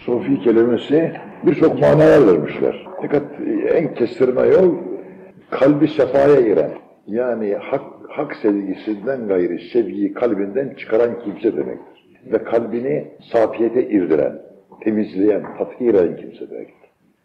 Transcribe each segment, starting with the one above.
Sofi kelimesi birçok manalar vermişler. Fakat en kestirme yol kalbi sefaya giren. Yani hak sevgisinden gayri sevgiyi kalbinden çıkaran kimse demektir. Ve kalbini safiyete irdiren, temizleyen, tatkir eden kimse demektir.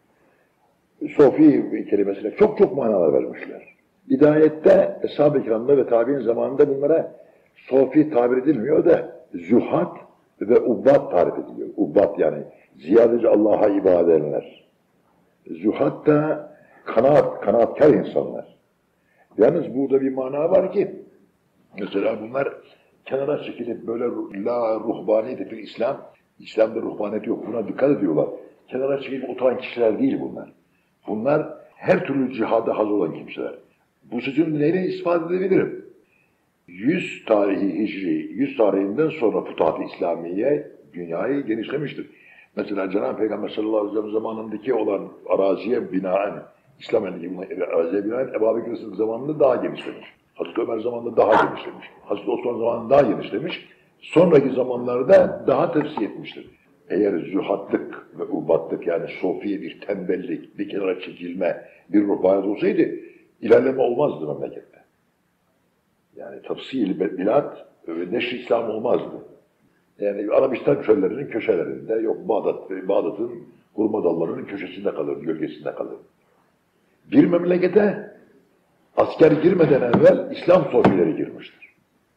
Sofi kelimesine çok manalar vermişler. Hidayette, Eshab-ı Kiram'da ve tabi'in zamanında bunlara sofi tabir edilmiyor da zuhat ve ubbat tarif ediliyor. Ubbat yani ziyadece Allah'a ibadet edenler. Zuhat da kanaatkar insanlar. Yalnız burada bir mana var ki, mesela bunlar kenara çekilip böyle la ruhbaniyeti fil İslam'da ruhbaniyet yok, buna dikkat ediyorlar. Kenara çekilip oturan kişiler değil bunlar. Bunlar her türlü cihada hazır olan kimseler. Bu sözün neyle ispat edebilirim? 100 tarihi hicri, 100 tarihinden sonra Futuhat-ı İslamiye dünyayı genişlemiştir. Mesela Cenab-ı Peygamber sallallahu aleyhi ve sellem zamanındaki olan araziye binaen, İslam elindeki araziye binaen Ebu Bekir Sıddık zamanında daha genişlemiş. Hazreti Ömer zamanında daha genişlemiş. Hazreti Osman zamanında daha genişlemiş. Sonraki zamanlarda daha tevsiye etmiştir. Eğer zühatlık ve ubatlık yani sofiye bir tembellik, bir kenara çekilme, bir ruhbaniyet olsaydı ilerleme olmazdı memlekette. Yani tafsil bilat ve neşr-i İslam olmazdı. Yani Arabistan çöllerinin köşelerinde, yok Bağdat'ın hurma dallarının köşesinde kalır, gölgesinde kalır. Bir memlekete asker girmeden evvel İslam sofileri girmiştir.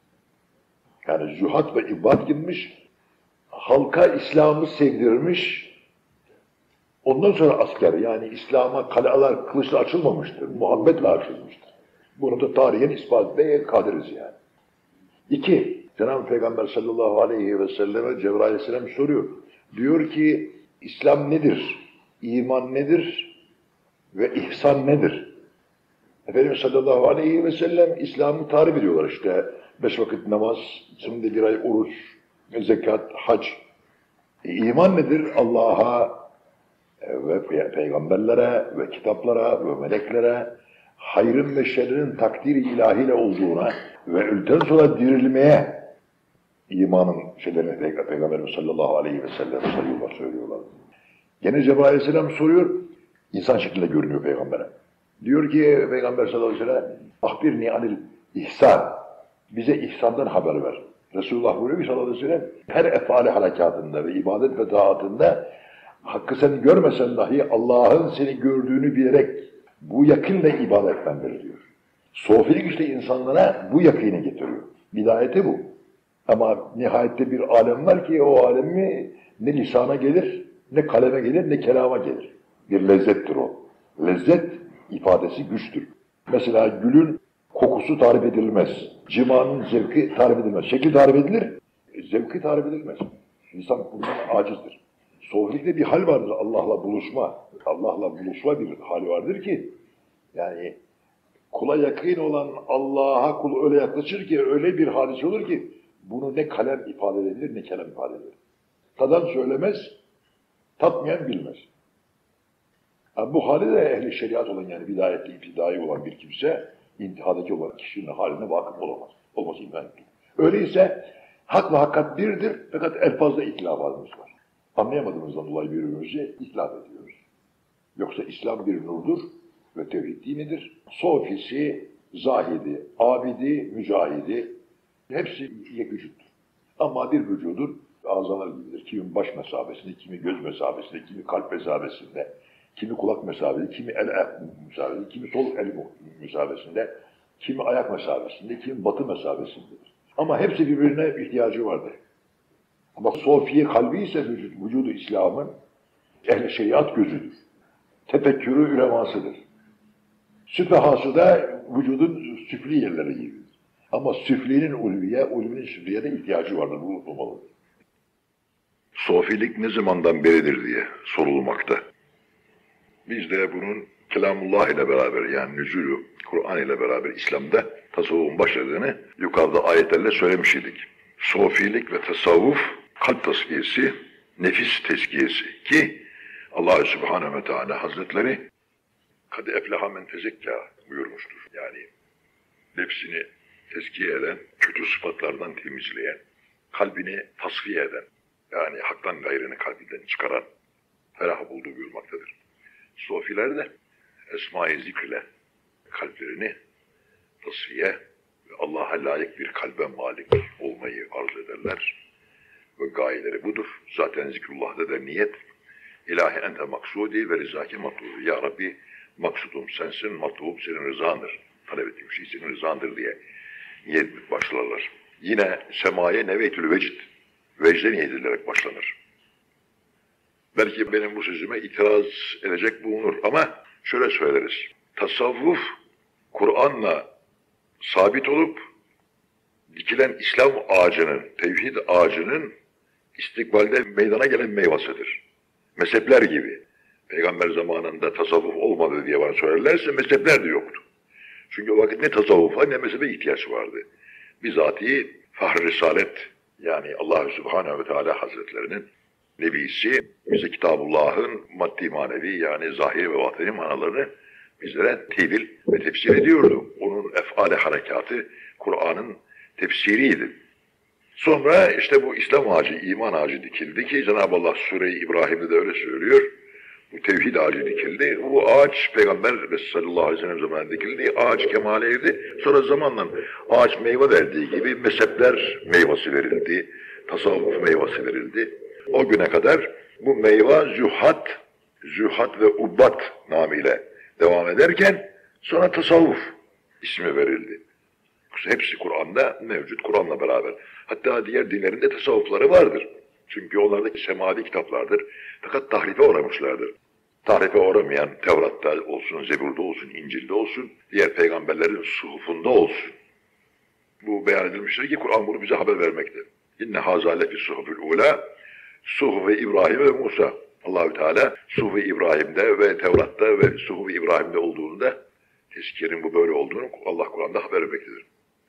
Yani zühat ve ibad girmiş, halka İslam'ı sevdirmiş, ondan sonra asker yani İslam'a kalealar kılıçla açılmamıştır, muhabbetle açılmıştır. Bunu da tarihin ispat etmeye kadiriz yani. 2. Cenab-ı Peygamber sallallahu aleyhi ve selleme Cebrail aleyhisselam soruyor. Diyor ki İslam nedir? İman nedir? Ve ihsan nedir? Efendimiz sallallahu aleyhi ve sellem İslam'ı tarif ediyorlar işte. 5 vakit namaz, şimdi bir ay oruç, zekat, hac. İman nedir? Allah'a ve peygamberlere ve kitaplara ve meleklere hayrın ve şerrin takdiri ilahiyle olduğuna ve ölümden sonra dirilmeye imanın şeylerini Peygamberimiz sallallahu aleyhi ve sellem söylüyorlar. Gene Cebrail aleyhisselam soruyor, insan şeklinde görünüyor peygambere. Diyor ki Peygamber sallallahu aleyhi ve sellem, ahbirni anil ihsan, bize ihsandan haber ver. Resulullah buyuruyor ki sallallahu aleyhi ve sellem, her efali harekatında ve ibadet ve taatında hakkı sen görmesen dahi Allah'ın seni gördüğünü bilerek bu yakınla ibadet etmendir diyor. Sofilik işte insanlara bu yakını getiriyor. Bidayeti bu. Ama nihayette bir alem var ki o alemi ne lisana gelir, ne kaleme gelir, ne kelama gelir. Bir lezzettir o. Lezzet ifadesi güçtür. Mesela gülün kokusu tarif edilmez. Cimanın zevki tarif edilmez. Şekil tarif edilir, zevki tarif edilmez. İnsan bundan acizdir. Sofilikte bir hal vardır, Allah'la buluşma. Allah'la buluşma bir hali vardır ki, yani kula yakın olan Allah'a kul öyle yaklaşır ki, öyle bir hadise olur ki, bunu ne kalem ifade edilir, ne kelam ifade edilir. Tadan söylemez, tatmayan bilmez. Yani bu hali de ehli şeriat olan, yani bidayetli, iptidai olan bir kimse, intihadaki olan kişinin haline vakıf olamaz. Olması imkan değil. Öyleyse, hak ve hakikat birdir, fakat elfazda ihtilaflarımız var. Anlayamadığımızdan dolayı birbirimizi itlaf ediyoruz. Yoksa İslam bir nurdur ve tevhid dinidir. Sofisi, zahidi, abidi, mücahidi hepsi vücuttur. Ama bir vücudun azalar gibidir. Kimi baş mesabesinde, kimi göz mesabesinde, kimi kalp mesabesinde, kimi kulak mesabesinde, kimi el mesabesinde, kimi sol el mesabesinde, kimi ayak mesabesinde, kimi batı mesabesindedir. Ama hepsi birbirine ihtiyacı vardır. Ama sofiye kalbi ise vücudu İslam'ın ehl-i şeriat gözüdür. Tefekkürü ülemasıdır. Süfehası da vücudun süfli yerleri gibidir. Ama süflinin ulviye, ulvinin süfliye de ihtiyacı vardır. Bu unutulmalıdır. Sofilik ne zamandan beridir diye sorulmakta. Biz de bunun kelamullah ile beraber, yani nüzulü Kur'an ile beraber İslam'da tasavvufun başladığını yukarıda ayetlerle söylemiş idik. Sofilik ve tasavvuf, kalp tasfiyesi, nefis tezkiyesi ki Allah-u Sübhanehu ve Teala Hazretleri kad efleha men tezekka buyurmuştur. Yani nefsini tezkiye eden, kötü sıfatlardan temizleyen, kalbini tasfiye eden, Yani haktan gayrını kalbinden çıkaran ferah bulduğu buyurmaktadır. Sofiler de Esma-i Zikr'le kalplerini tasfiye ve Allah'a layık bir kalbe malik olmayı arzu ederler. Ve gayeleri budur. Zaten zikrullah'da da niyet. İlahi ente maksudi ve rizaki matlubi. Ya Rabbi maksudum sensin, matlubum senin rızandır. Talep ettiğim şey senin rızandır diye niyet başlarlar. Yine semaya neveytül vecd. Vecde niyet edilerek başlanır. Belki benim bu sözüme itiraz edecek bulunur ama şöyle söyleriz. Tasavvuf, Kur'an'la sabit olup dikilen İslam ağacının, tevhid ağacının istikbalde meydana gelen meyvasıdır. Mezhepler gibi. Peygamber zamanında tasavvuf olmadı diye bana söylerlerse mezhepler de yoktu. Çünkü o vakit ne tasavvufa ne mezhebe ihtiyaç vardı. Bizatihi Fahr-ı Risalet yani Allah-u Subhanehu ve Teala Hazretlerinin Nebisi bize Kitabullah'ın maddi manevi yani zahir ve batini manalarını bizlere tevil ve tefsir ediyordu. Onun ef'ale harekatı Kur'an'ın tefsiriydi. Sonra işte bu İslam ağacı, iman ağacı dikildi ki Cenab-ı Allah Sure-i İbrahim'de de öyle söylüyor. Bu tevhid ağacı dikildi. Bu ağaç Peygamber sallallahu aleyhi ve sellem zamanında dikildi. Ağaç kemale erdi. Sonra zamanla ağaç meyve verdiği gibi mezhepler meyvesi verildi. Tasavvuf meyvesi verildi. O güne kadar bu meyve zühad ve ubbat namıyla devam ederken sonra tasavvuf ismi verildi. Hepsi Kur'an'da mevcut, Kur'an'la beraber. Hatta diğer dinlerin de tasavvufları vardır. Çünkü onlardaki semavi kitaplardır. Fakat tahrife uğramışlardır. Tahrife uğramayan Tevrat'ta olsun, Zebur'da olsun, İncil'de olsun, diğer peygamberlerin suhufunda olsun. Bu beyan edilmiştir ki Kur'an bunu bize haber vermekte. İnne hazâ lefi suhufil ula, suhuf-i İbrahim ve Musa. Allahü Teala suhuf-i İbrahim'de ve Tevrat'ta ve suhuf-i İbrahim'de olduğunda tezkiyenin bu böyle olduğunu Allah Kur'an'da haber vermektedir.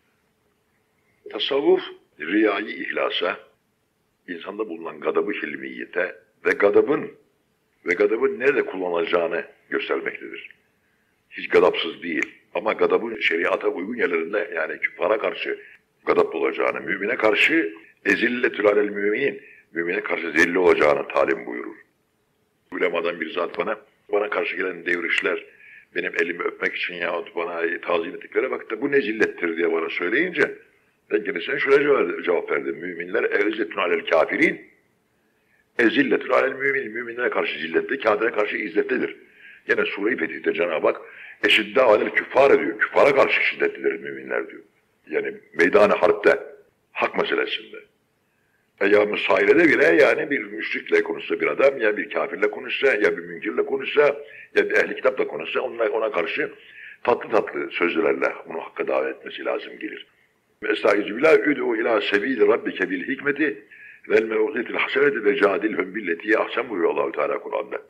Tasavvuf, riyayı ihlasa, insanda bulunan gadab-ı hilmiyete ve gadabın nerede kullanılacağını göstermektedir. Hiç gadapsız değil ama gadabın şeriata uygun yerlerinde yani küffara karşı gadap olacağını, mümine karşı ezilletül alel müminin, mümine karşı zelil olacağını talim buyurur. Ulemadan bir zat bana karşı gelen devrişler, benim elimi öpmek için yahut bana tazim ettikleri vakitte bu ne zillettir diye bana söyleyince ben kendisine şöyle cevap verdim. Müminler ezilletün alel kafirin, ezilletün alel mümin. Müminlere karşı zilletli, kafire karşı izzetlidir. Yine Sure-i Fetih'te Cenab-ı Hak eşidde alel küffar diyor. Küffara karşı şiddetlidir müminler diyor. Yani meydan-ı harpte, hak meselesinde. Eyyam-ı sahilede bile yani bir müşrikle konuşsa bir adam, ya bir kafirle konuşsa, ya bir münkirle konuşsa, ya bir ehli kitapla konuşsa ona karşı tatlı tatlı sözlerle bunu hakka davet etmesi lazım gelir. Estaizu billah, üd'u ila sebili rabbike bil hikmeti vel mevzitil haseneti ve cadilhum billetiye ahsen buyuruyor Allah-u Teala Kur'an'da.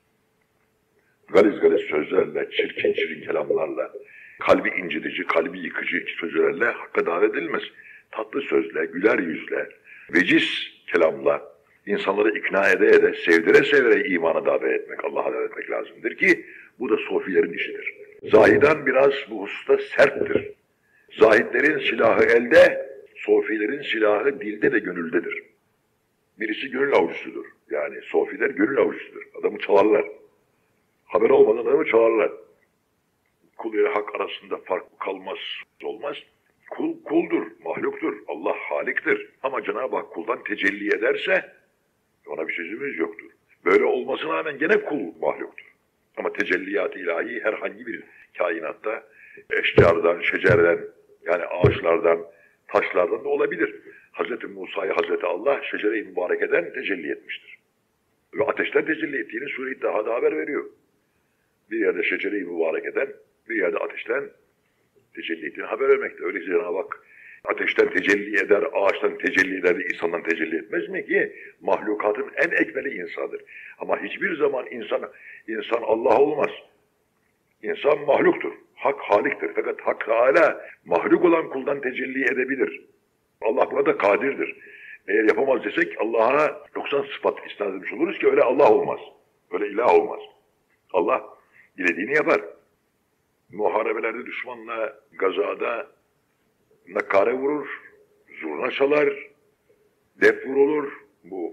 Galiz sözlerle, çirkin kelamlarla, kalbi incitici, kalbi yıkıcı sözlerle hakka davet edilmez. Tatlı sözle, güler yüzle, veciz kelamla insanları ikna ede, sevdire imana davet etmek, Allah'a davet etmek lazımdır ki bu da sofilerin işidir. Zahidan biraz bu hususta serttir. Zahitlerin silahı elde, sofilerin silahı dilde ve gönüldedir. Birisi gönül avcısıdır. Yani sofiler gönül avcısıdır. Adamı çalarlar. Haber olmadan adamı çalarlar. Kul ile hak arasında fark kalmaz, olmaz. Kul kuldur, mahluktur. Allah haliktir. Ama Cenab-ı Hak kuldan tecelli ederse ona bir sözümüz yoktur. Böyle olmasına rağmen gene kul mahluktur. Ama tecelliyat-ı ilahi herhangi bir kainatta eşcardan, şecerden yani ağaçlardan, taşlardan da olabilir. Hz. Musa'yı Hz. Allah şecere-i mübarekeden tecelli etmiştir. Ve ateşten tecelli ettiğini Sure-i İttihad'a haber veriyor. Bir yerde şecere-i mübarekeden, bir yerde ateşten tecelli ettiğini haber vermekte. Öyleyse Cenab-ı Hak ateşten tecelli eder, ağaçtan tecelli eder de insandan tecelli etmez mi ki? Mahlukatın en ekmeli insandır. Ama hiçbir zaman insan Allah olmaz. İnsan mahluktur. Hak haliktir. Fakat Hak Teala mahluk olan kuldan tecelli edebilir. Allah buna da kadirdir. Eğer yapamaz desek Allah'a 90 sıfat isnat etmiş oluruz ki öyle Allah olmaz. Öyle ilah olmaz. Allah dilediğini yapar. Muharebelerde düşmanla, gazada nakare vurur, zurna çalar, def vurulur. Bu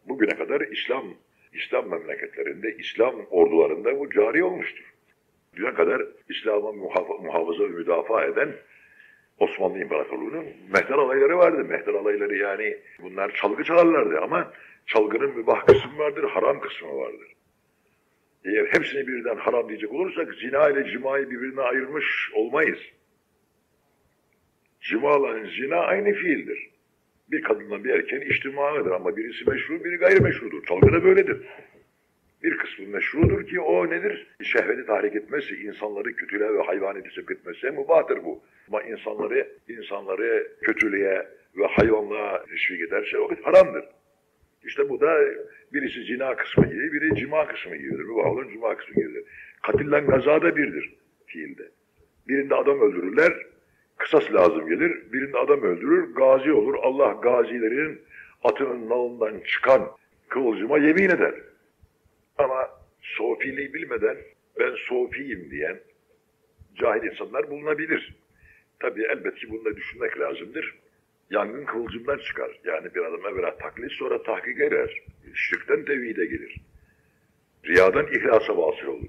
Bugüne kadar İslam memleketlerinde, İslam ordularında bu cari olmuştur. Düne kadar İslam'ı muhafaza ve müdafaa eden Osmanlı İmparatorluğu'nun mehter alayları vardı. Mehter alayları yani bunlar çalgı çalarlardı ama çalgının mübah kısmı vardır, haram kısmı vardır. Eğer hepsini birden haram diyecek olursak zina ile cimayı birbirine ayırmış olmayız. Cima ile zina aynı fiildir. Bir kadınla bir erkeğin içtimaidir ama birisi meşru, biri gayrimeşrudur. Çalgı da böyledir. Bir kısmı meşrudur ki o nedir? Şehveti tahrik etmesi, insanları kötülüğe ve hayvaniyete sevk etmesi mübahtır bu. Ama insanları kötülüğe ve hayvanlığa teşvik ederse o haramdır. İşte bu da birisi zina kısmı gibi, biri cima kısmı gibidir. Mübah olan cima kısmı gibidir. Katillen gaza da birdir fiilde. Birinde adam öldürürler, kısas lazım gelir. Birinde adam öldürür, gazi olur. Allah gazilerin atının nalından çıkan kıvılcıma yemin eder. Ama sofiliği bilmeden ben sofiyim diyen cahil insanlar bulunabilir. Tabii elbette bunu da düşünmek lazımdır. Yangın kıvılcımdan çıkar. Yani bir adam evvela taklit sonra tahkik erer. Şirkten tevhide gelir. Riyadan ihlasa vasıl olur.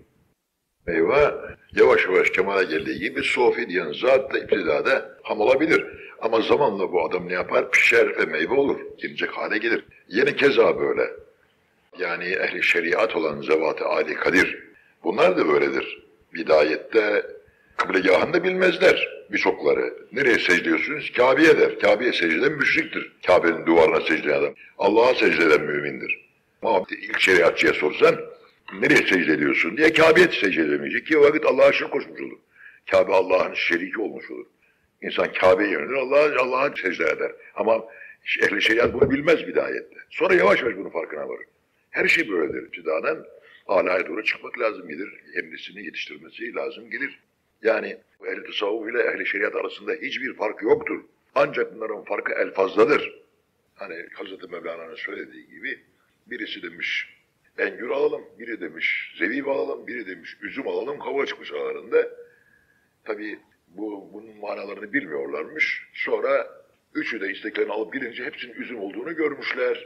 Meyve yavaş yavaş kemale geldiği gibi sofi diyen zat da iptidada ham olabilir. Ama zamanla bu adam ne yapar? Pişer ve meyve olur. Yenecek hale gelir. Yeni keza böyle. Yani ehli şeriat olan zevat-ı âli kadir. Bunlar da böyledir. Bidayette kıblegâhını bilmezler birçokları. Nereye secde ediyorsunuz? Kabe'ye der. Kabe'ye secde eden müşriktir. Kabe'nin duvarına secde eden adam. Allah'a secde eden mümindir. Ama ilk şeriatçıya sorsan nereye secde ediyorsun diye Kabe'ye secde edemeyecek ki o vakit Allah'a şirk koşmuş olur. Kabe Allah'ın şeriki olmuş olur. İnsan Kabe'ye yönelir, Allah'a secde eder. Ama ehli şeriat bunu bilmez bidayette. Sonra yavaş yavaş bunun farkına varır. Her şey böyledir. İptidadan âlâya doğru çıkmak lazım gelir. Kendisini yetiştirmesi lazım gelir. Yani ehl-i tasavvuf ile ehl-i şeriat arasında hiçbir fark yoktur. Ancak bunların farkı elfazdadır. Hani Hazreti Mevlana'nın söylediği gibi birisi demiş engür alalım, biri demiş zebib alalım, biri demiş üzüm alalım, kavga çıkmış aralarında. Tabii bunun manalarını bilmiyorlarmış. Sonra üçü de isteklerini alıp girince hepsinin üzüm olduğunu görmüşler.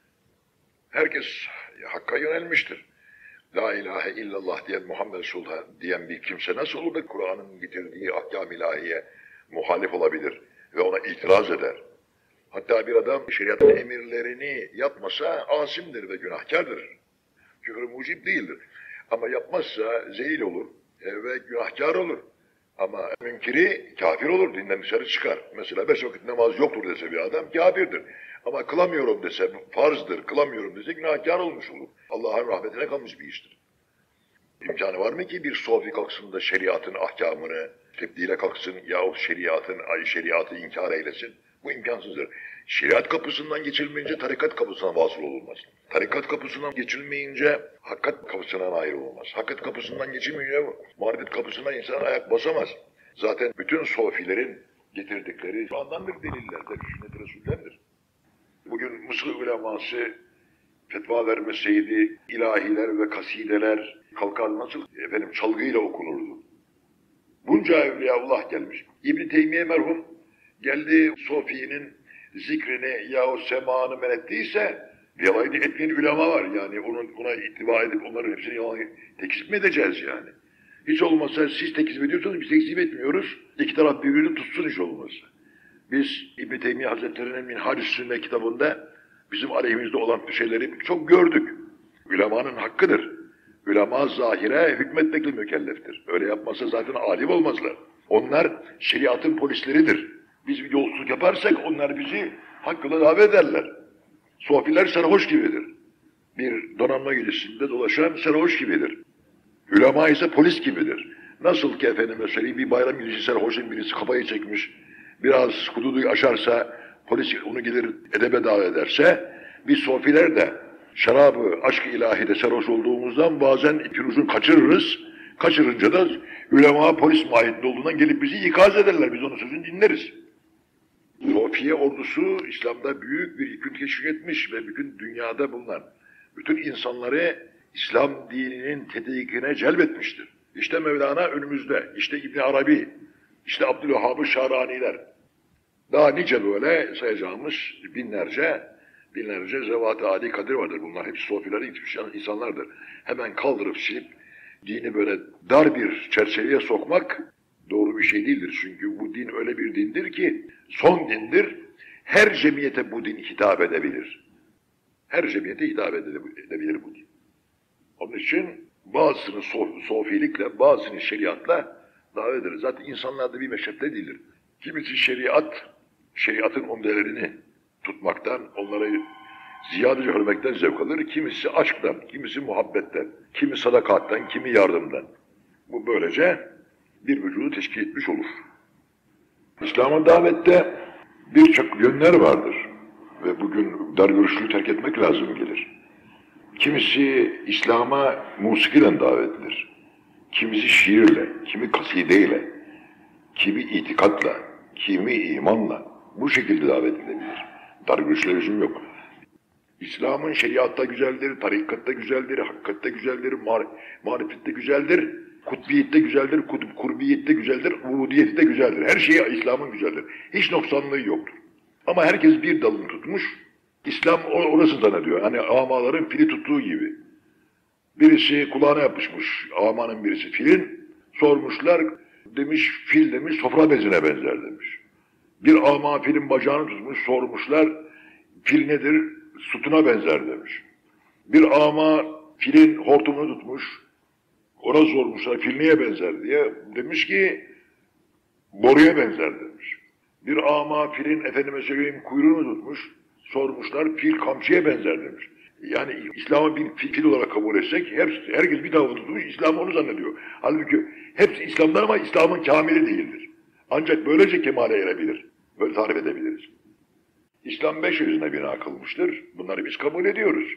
Herkes Hakk'a yönelmiştir. La ilahe illallah diyen Muhammed Resulullah diyen bir kimse nasıl olur da Kur'an'ın getirdiği ahkam ilahiye muhalif olabilir ve ona itiraz eder. Hatta bir adam şeriatın emirlerini yapmasa asimdir ve günahkardır. Küfür mucib değildir. Ama yapmazsa zelil olur ve günahkar olur. Ama münkiri kafir olur, dinden dışarı çıkar. Mesela 5 vakit namaz yoktur dese bir adam kafirdir. Ama kılamıyorum dese farzdır, kılamıyorum dese günahkar olmuş olur. Allah'ın rahmetine kalmış bir iştir. İmkanı var mı ki bir sofi kalksın da şeriatın ahkamını tebdile kalksın yahut şeriatı inkar eylesin? Bu imkansızdır. Şeriat kapısından geçilmeyince tarikat kapısına vasıl olunmaz. Tarikat kapısından geçilmeyince hakikat kapısına nail olmaz. Hakikat kapısından geçilmeyince marifet kapısına insan ayak basamaz. Zaten bütün sofilerin getirdikleri Kur'an'dandır delillerdir, sünnet-i Resul'dendir. Bugün Mısır uleması fetva vermeseydi ilahiler ve kasideler kalkar nasıl çalgıyla okunurdu. Bunca evliyaullah gelmiş. İbn-i Teymiye merhum geldi Sofi'nin zikrini yahut semanı men ettiyse rivayet etmeyen ulema var. Yani ona ittiba edip onların hepsini yalan tekzip mi edeceğiz yani? Hiç olmazsa siz tekzip ediyorsanız biz tekzip etmiyoruz. İki taraf birbirini tutsun hiç olmazsa. Biz İbn-i Teymiye Hazretleri'nin Minhal-i Sünne kitabında bizim aleyhimizde olan şeyleri çok gördük. Ülemanın hakkıdır. Ulema zahire hükmetmekle mükelleftir. Öyle yapmazsa zaten alim olmazlar. Onlar şeriatın polisleridir. Biz bir yolsuzluk yaparsak onlar bizi hakkıyla davet ederler. Sofiler sarhoş gibidir. Bir donanma gecesinde dolaşan sarhoş gibidir. Ulema ise polis gibidir. Nasıl ki efendime söyleyeyim bir bayram gecesi sarhoşun birisi kafayı çekmiş, biraz hududu aşarsa polis onu gelir edebe davet ederse biz sofiler de şarabı aşk-ı ilahide sarhoş olduğumuzdan bazen ipin ucunu kaçırırız. Kaçırınca da ulema polis mahiyetinde olduğundan gelip bizi ikaz ederler. Biz onun sözünü dinleriz. Sofiye ordusu İslam'da büyük bir yükün teşvik etmiş ve bütün dünyada bulunan bütün insanları İslam dininin tetkikine celbetmiştir. İşte Mevlana önümüzde, işte İbn Arabi, işte Abdülvehhab-ı Şaraniler. Daha nice böyle sayacağımız binlerce Binlerce zevat-ı âli kadir vardır. Bunlar hepsi sofileri gitmiş insanlardır. Hemen kaldırıp silip dini böyle dar bir çerçeveye sokmak doğru bir şey değildir. Çünkü bu din öyle bir dindir ki son dindir. Her cemiyete bu din hitap edebilir. Her cemiyete hitap edebilir bu din. Onun için bazısını sofilikle, bazısını şeriatla davet ederiz. Zaten insanlarda bir meşrepte değildir. Kimisi şeriatın umdelerini tutmaktan, onları ziyadece hürmekten zevk alır. Kimisi aşktan, kimisi muhabbetten, kimi sadakattan, kimi yardımdan. Bu böylece bir vücudu teşkil etmiş olur. İslam'a davette birçok yönler vardır. Ve bugün dar görüşlülüğü terk etmek lazım gelir. Kimisi İslam'a musikiden davet edilir. Kimisi şiirle, kimi kasideyle, kimi itikatla, kimi imanla bu şekilde davet edilebilir. Dar görüşlü lüzum yok. İslam'ın şeriatta güzeldir, tarikatta güzeldir, hakikatte güzeldir, marifette güzeldir, kutbiyette güzeldir, kurbiyette güzeldir, ubudiyette güzeldir. Her şey İslam'ın güzeldir. Hiç noksanlığı yoktur. Ama herkes bir dalını tutmuş, İslam orası zannediyor. Hani amaların fili tuttuğu gibi. Birisi kulağına yapışmış, amanın birisi filin, sormuşlar, demiş fil demiş, sofra bezine benzer demiş. Bir ama filin bacağını tutmuş, sormuşlar, fil nedir? Sütuna benzer demiş. Bir ama filin hortumunu tutmuş, ona sormuşlar, fil neye benzer diye, demiş ki, boruya benzer demiş. Bir ama filin efendime söyleyeyim kuyruğunu tutmuş, sormuşlar, fil kamçıya benzer demiş. Yani İslam'ı bir fil olarak kabul etsek, herkes bir tavır tutmuş, İslam onu zannediyor. Halbuki hepsi İslam'dan ama İslam'ın kamili değildir. Ancak böylece kemale erebilir. Böyle tarif edebiliriz. İslam 5 yüzüne bina kılmıştır. Bunları biz kabul ediyoruz.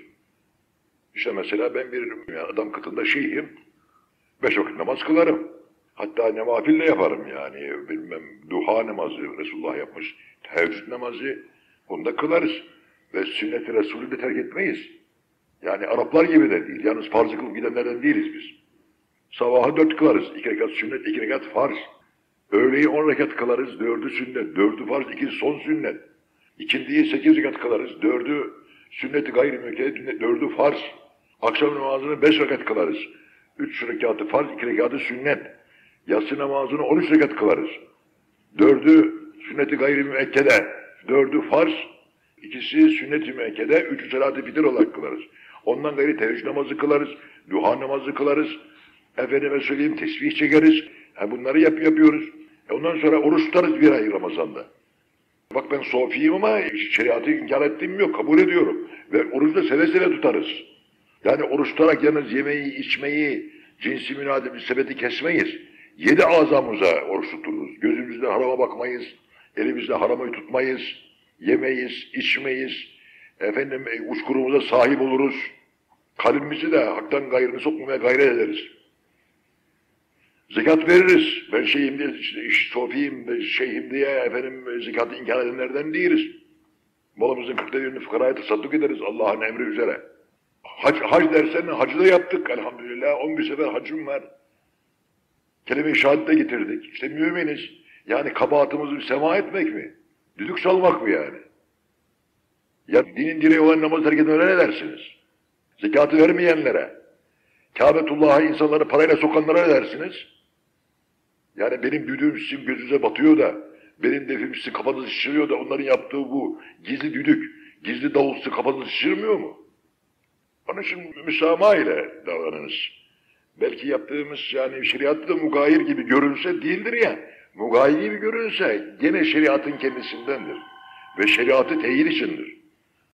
İşte mesela ben bir adam katında şeyhim, 5 vakit namaz kılarım. Hatta nevafille yaparım yani. Bilmem, duha namazı Resulullah yapmış, teheccüd namazı, bunu da kılarız. Ve sünnet-i Resulü de terk etmeyiz. Yani Araplar gibi de değil. Yalnız farz-ı kılıp gidenlerden değiliz biz. Sabahı 4 kılarız. 2 rekat sünnet, 2 rekat farz. Öğleyi 10 rekat kılarız. 4'ü sünnet, 4'ü farz, 2'si son sünnet. İkindiyi 8 rekat kılarız. 4'ü sünnet-i gayri-müekkedet, 4'ü farz. Akşam namazını 5 rekat kılarız. 3 rekatı farz, 2 rekatı sünnet. Yatsı namazını 13 rekat kılarız. 4'ü sünnet-i gayri-müekkede, 4'ü farz, İkisi sünnet-i müekkede, 3'ü salat-ı fitir olarak kılarız. Ondan gayri teheccüd namazı kılarız, duha namazı kılarız. Efendime söyleyeyim tesbih çekeriz. Bunları yapıyoruz. Ondan sonra oruç tutarız bir ay Ramazan'da. Bak ben sofiyim ama şeriatı inkar ettiğim yok, kabul ediyorum. Ve orucu da seve seve tutarız. Yani oruç tutarak yalnız yemeği, içmeyi, cinsi münasebeti kesmeyiz. 7 azamıza oruç tuturuz. Gözümüzle harama bakmayız, elimizle haramayı tutmayız. Yemeyiz, içmeyiz, efendim uçkurumuza sahip oluruz. Kalbimizi de haktan gayrını sokmamaya gayret ederiz. Zekat veririz. Ben şeyhim diye, sofiyim, şeyhim diye efendim zekatı inkar edenlerden değiliz. Malımızın 40'ta fukaraya tasadduk ederiz Allah'ın emri üzere. Hac dersen hacı da yaptık elhamdülillah. 11 sefer hacım var. Kelime-i şehadet getirdik. İşte müminiz. Yani kabahatımızı bir sema etmek mi? Düdük çalmak mı yani? Ya dinin direği olan namaz terk edenlere ne dersiniz? Zekatı vermeyenlere, Kâbetullah'a insanları parayla sokanlara ne dersiniz? Yani benim düdüğüm sizin gözünüze batıyor da, benim defim sizin kafanızı şişiriyor da onların yaptığı bu gizli düdük, gizli davul sizin kafanızı şişirmiyor mu? Onun için müsamaha ile davranınız. Belki yaptığımız yani şeriatta da mugayir gibi görünse değildir ya. Mugayir gibi görünse gene şeriatın kendisindendir. Ve şeriatı teyit içindir.